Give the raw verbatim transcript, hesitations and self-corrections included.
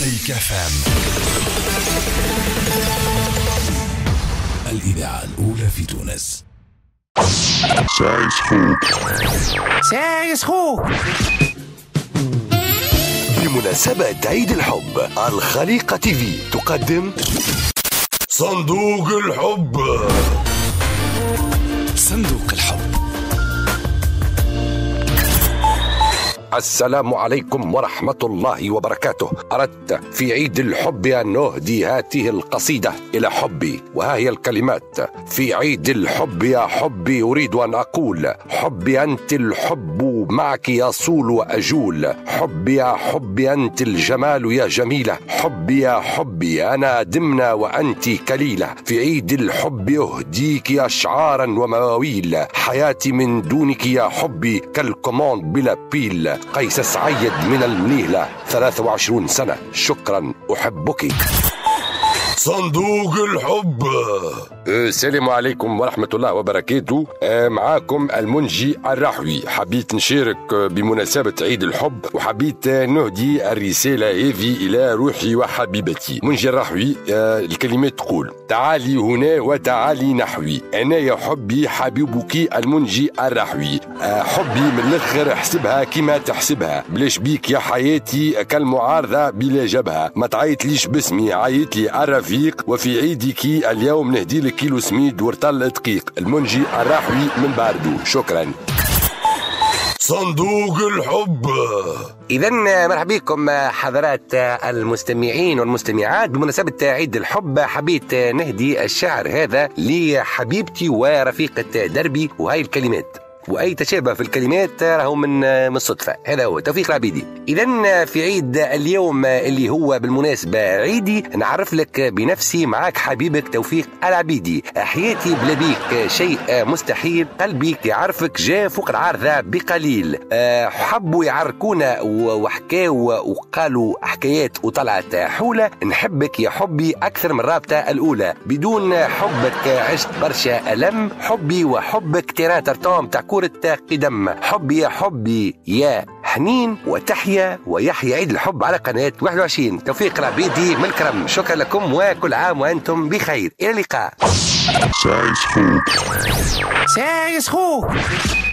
مزيكا فام، الإذاعة الأولى في تونس. سايس خوك سايس خوك بمناسبة عيد الحب، الخليقة تي في تقدم صندوق الحب. صندوق الحب. السلام عليكم ورحمة الله وبركاته. أردت في عيد الحب أن أهدي هذه القصيدة إلى حبي، وها هي الكلمات. في عيد الحب يا حبي أريد أن أقول: حبي أنت الحب معك يصول وأجول. حبي يا حبي أنت الجمال يا جميلة. حبي يا حبي أنا دمنة وأنت كليلة. في عيد الحب أهديك أشعارا ومواويل. حياتي من دونك يا حبي كالكوموند بلا بيل. قيس سعيد من المنيلة، ثلاثة وعشرين سنة. شكرا، أحبك. صندوق الحب. السلام عليكم ورحمة الله وبركاته. معاكم المنجي الرحوي. حبيت نشارك بمناسبة عيد الحب، وحبيت نهدي الرسالة هذه إلى روحي وحبيبتي. منجي الرحوي. الكلمات تقول: تعالي هنا وتعالي نحوي، أنا يا حبي حبيبك المنجي الرحوي. حبي من الآخر احسبها كما تحسبها، بلاش بيك يا حياتي كالمعارضة بلا جبهة. ما تعيط ليش باسمي، عيط لي الرفيق. وفي عيدك اليوم نهدي لك كيلو سميد ورطل دقيق. المنجي الرحوي من باردو. شكرا. صندوق الحب. إذا مرحبا بكم حضرات المستمعين والمستمعات. بمناسبة عيد الحب حبيت نهدي الشعر هذا لحبيبتي ورفيقة دربي، وهاي الكلمات. وأي تشابه في الكلمات راهو من من الصدفة. هذا هو توفيق العبيدي. إذن في عيد اليوم اللي هو بالمناسبة عيدي، نعرف لك بنفسي. معاك حبيبك توفيق العبيدي. حياتي بلا بيك شيء مستحيل. قلبي يعرفك جاء فوق العارضة بقليل. حبوا يعركونا وحكاوا وقالوا حكايات وطلعت حولة. نحبك يا حبي أكثر من الرابطة الأولى. بدون حبك عشت برشا ألم. حبي وحبك تيران ترتوم تاع كرة قدم. حبي يا حبي يا حنين. وتحيا ويحيى عيد الحب على قناة واحد وعشرين. توفيق العبيدي من الكرم. شكرا لكم وكل عام وأنتم بخير. إلى اللقاء. سايس خوك سايس خوك